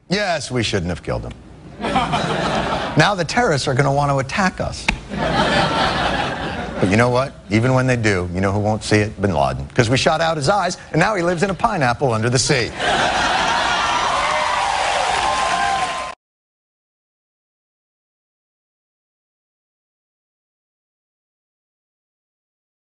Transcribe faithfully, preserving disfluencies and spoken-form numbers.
Yes, we shouldn't have killed him. Now the terrorists are going to want to attack us. But you know what? Even when they do, you know who won't see it? Bin Laden. Because we shot out his eyes, and now he lives in a pineapple under the sea.